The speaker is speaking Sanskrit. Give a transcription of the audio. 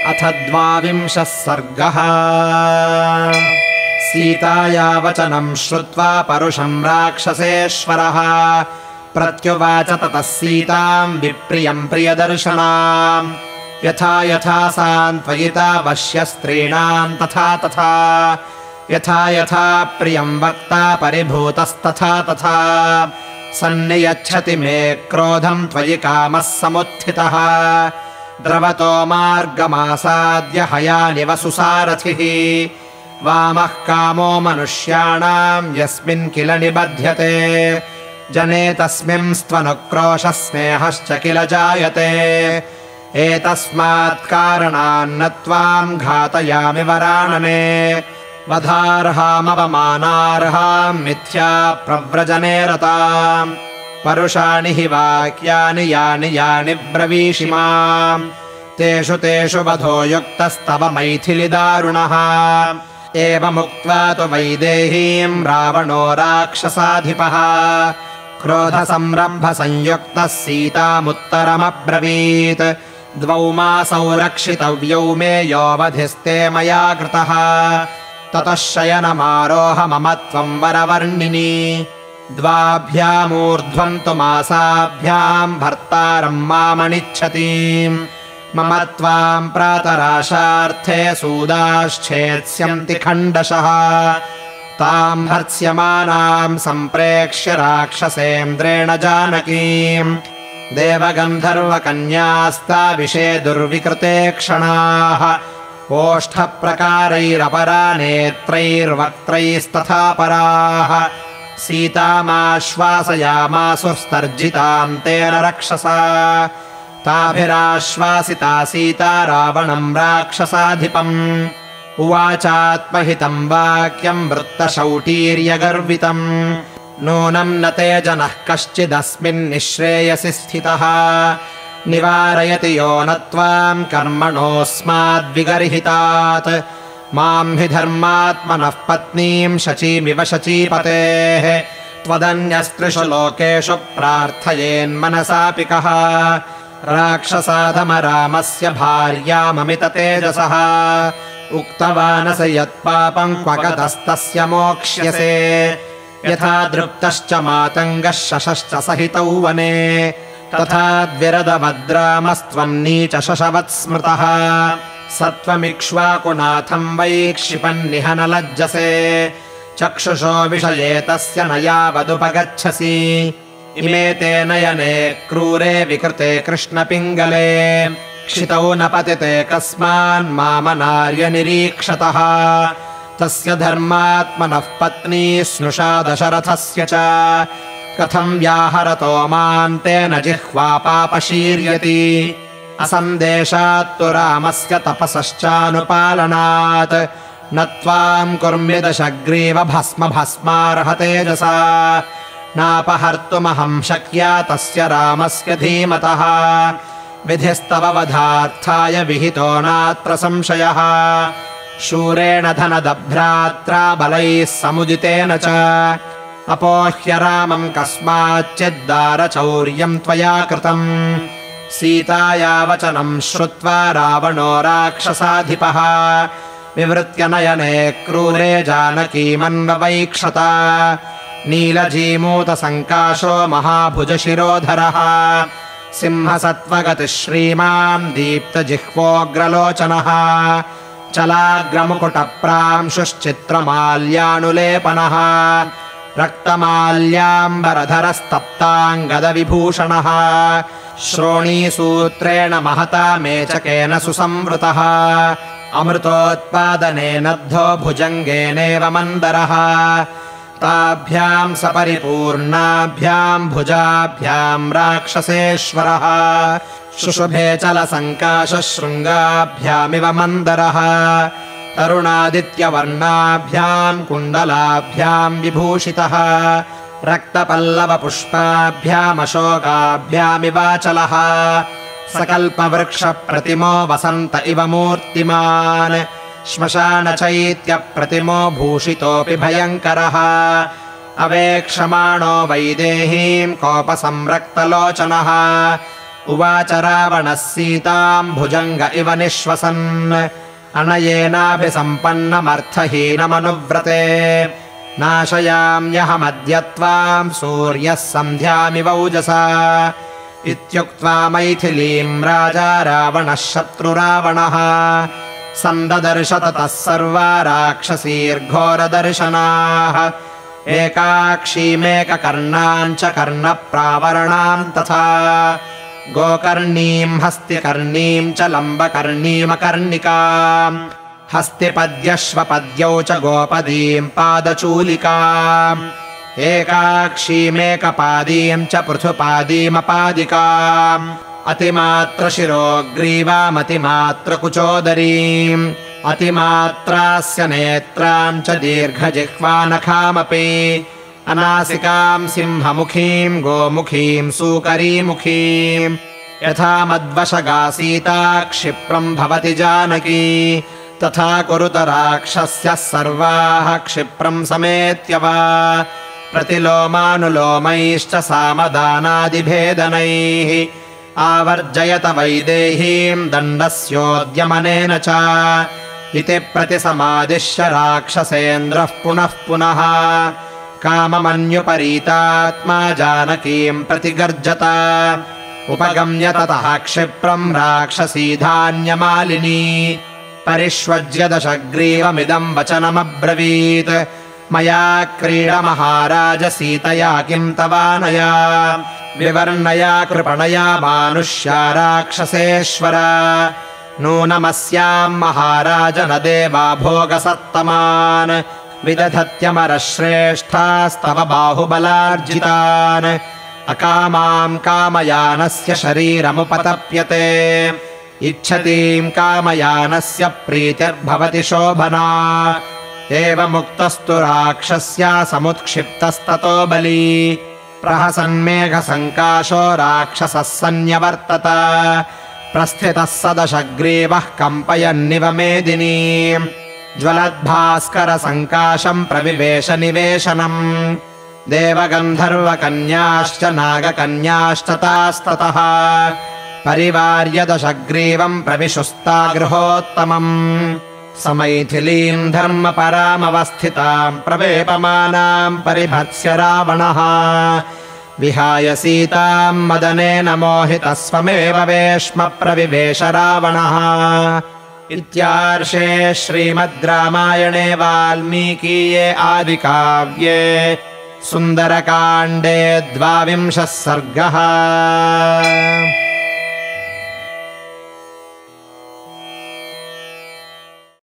अथ 12 सर्गः। सीताया वचनम् श्रुत्वा परुषम् राक्षसेश्वरः प्रत्युवाच ततः सीताम् विप्रियम् प्रियदर्शनाम्। यथा यथा सान्त्वयिता वश्यस्त्रीणाम् तथा तथा, यथा यथा प्रियम् वक्ता परिभूतस्तथा तथा, सन्नियच्छति मे क्रोधम् त्वयि कामः समुत्थितः। द्रवतो मार्गमासाद्य हयानिव सुसारथिः, वामः कामो मनुष्याणाम् यस्मिन् किल निबध्यते, जने तस्मिंस्त्वनुक्रोशः स्नेहश्च किल जायते। एतस्मात् कारणान्न त्वाम् घातयामि वरानने, वधार्हामवमानार्हाम् मिथ्या प्रव्रजने रताम्। परुषाणि हि वाक्यानि यानि यानि ब्रवीषि माम्, तेषु तेषु वधो युक्तस्तव मैथिलिदारुणः। एवमुक्त्वा तु वैदेहीम् रावणो राक्षसाधिपः क्रोधसंरम्भसंयुक्तः सीतामुत्तरमब्रवीत्। 2 मासौ रक्षितव्यौ मे योऽवधिस्ते मया कृतः, ततः शयनमारोह मम त्वम् वरवर्णिनि। 2भ्यामूर्ध्वम् तु मासाभ्याम् भर्तारम् मामनिच्छतीम्, मम त्वाम् प्रातराशार्थे सूदाश्छेत्स्यन्ति खण्डशः। ताम् भर्त्स्यमानाम् सम्प्रेक्ष्य राक्षसेन्द्रेण जानकीम्, देवगन्धर्वकन्यास्ताविषे दुर्विकृते क्षणाः। ओष्ठप्रकारैरपरा नेत्रैर्वक्त्रैस्तथा पराः, सीतामाश्वासयामासुस्तर्जिताम् तेन रक्षसा। ताभिराश्वासिता सीता रावणम् राक्षसाधिपम्, उवाचात्महितम् वाक्यम् वृत्तशौटीर्यगर्वितम्। नूनम् न ते जनः कश्चिदस्मिन्निःश्रेयसि स्थितः, निवारयति यो न त्वाम् कर्मणोऽस्माद्विगर्हितात्। माम् हि धर्मात्मनः पत्नीम् शचीमिव शचीपतेः, त्वदन्यस्त्रिषु लोकेषु प्रार्थयेन्मनसापि कः। राक्षसाधमरामस्य भार्याममित तेजसः, उक्तवानस यत्पापम् क्वगतस्तस्य मोक्ष्यसे। यथा दृप्तश्च मातङ्गः शशश्च सहितौ वने, तथा द्विरदवद्रामस्त्वम् नीच शशवत् स्मृतः। सत्त्वमिक्ष्वाकुनाथम् वै क्षिपन्निह न लज्जसे, चक्षुषो विषये तस्य न यावदुपगच्छसि। इमे ते नयने क्रूरे विकृते कृष्णपिङ्गले, क्षितौ न पतिते कस्मान्मामनार्य निरीक्षतः। तस्य धर्मात्मनः पत्नी स्नुषा दशरथस्य च, कथम् व्याहरतो माम् तेन जिह्वा पापशीर्यति। असन्देशात्तु रामस्य तपसश्चानुपालनात्, न त्वाम् कुर्म्यदशग्रीव भस्म भस्मार्हतेजसा। नापहर्तुमहम् शक्या तस्य रामस्य धीमतः, विधिस्तव वधार्थाय विहितो नात्र संशयः। शूरेण धनदभ्रात्रा बलैः समुदितेन च, अपोह्य रामम् कस्माच्चिद्दारचौर्यम् त्वया कृतम्। सीताया वचनम् श्रुत्वा रावणो राक्षसाधिपः, विवृत्य नयने क्रूरे जानकीमन्ववैक्षत। नीलजीमूतसङ्काशो महाभुजशिरोधरः, सिंहसत्त्वगतिः श्रीमान् दीप्तजिह्वोऽग्रलोचनः। चलाग्रमुकुटप्रांशुश्चित्रमाल्यानुलेपनः, रक्तमाल्याम्बरधरस्तप्ताङ्गदविभूषणः। श्रोणीसूत्रेण महता मेचकेन सुसंवृतः, अमृतोत्पादने नद्धो भुजङ्गेनेव मन्दरः। ताभ्याम् सपरिपूर्णाभ्याम् भुजाभ्याम् राक्षसेश्वरः, शुशुभे चलसङ्काशशृङ्गाभ्यामिव मन्दरः। तरुणादित्यवर्णाभ्याम् कुण्डलाभ्याम् विभूषितः, रक्तपल्लवपुष्पाभ्यामशोकाभ्यामिवाचलः। सकल्पवृक्षप्रतिमो वसन्त इव मूर्तिमान्, श्मशानचैत्यप्रतिमो भूषितोऽपि भयङ्करः। अवेक्षमाणो वैदेहीम् कोपसंरक्तलोचनः, उवाच रावणः सीताम् भुजङ्ग इव निःश्वसन् अनयेनाभिसम्पन्नमर्थहीनमनुव्रते नाशयाम्यहमद्य त्वाम् सूर्यः सन्ध्यामिवौजसा इत्युक्त्वा मैथिलीम् राजा रावणः शत्रुरावणः सन्ददर्श ततः सर्वा राक्षसीर्घोरदर्शनाः एकाक्षीमेककर्णाम् च कर्णप्रावरणाम् तथा गोकर्णीम् हस्तिकर्णीम् च लम्बकर्णीमकर्णिकाम् हस्तिपद्यश्वपद्यौ च गोपदीम् पादचूलिकाम् एकाक्षीमेकपादीम् च पृथुपादीमपादिकाम् अतिमात्रशिरोग्रीवामतिमात्रकुचोदरीम् अतिमात्रास्य नेत्राम् च दीर्घजिह्वानखामपि अनासिकाम् सिंहमुखीम् गोमुखीम् सूकरीमुखीम् यथा मद्वशगा सीता क्षिप्रम् भवति जानकी तथा कुरुत राक्षस्यः सर्वाः क्षिप्रम् समेत्य वा प्रतिलोमानुलोमैश्च सामदानादिभेदनैः आवर्जयत वैदेहीम् दण्डस्योद्यमनेन च इति प्रतिसमादिश्य राक्षसेन्द्रः पुनः पुनः काममन्युपरीतात्मा जानकीम् प्रतिगर्जत उपगम्य ततः क्षिप्रम् राक्षसी धान्यमालिनी परिष्वज्य दशग्रीवमिदम् वचनमब्रवीत् मया क्रीड महाराज सीतया किम् तवानया विवर्णया कृपणया मानुष्या राक्षसेश्वर नूनमस्याम् महाराज न देवा भोगसत्तमान् विदधत्यमरश्रेष्ठास्तव बाहुबलार्जितान् अकामाम् कामयानस्य शरीरमुपतप्यते इच्छतीम् कामयानस्य प्रीतिर्भवति शोभना एवमुक्तस्तु राक्षस्या समुत्क्षिप्तस्ततो बली प्रहसन्मेघसङ्काशो राक्षसः सन्न्यवर्तत प्रस्थितः स दशग्रीवः कम्पयन्निव मेदिनीम् ज्वलद्भास्करसङ्काशम् प्रविवेश निवेशनम् देवगन्धर्वकन्याश्च नागकन्याश्च तास्ततः परिवार्य दशग्रीवम् प्रविशुस्ता गृहोत्तमम् समैथिलीम् धर्मपरामवस्थिताम् प्रवेपमानाम् परिभत्स्य रावणः विहाय सीताम् मदनेन मोहितः स्वमेव वेश्म प्रविवेश रावणः। इत्यार्षे श्रीमद् रामायणे वाल्मीकीये आदिकाव्ये सुन्दरकाण्डे 12 सर्गः।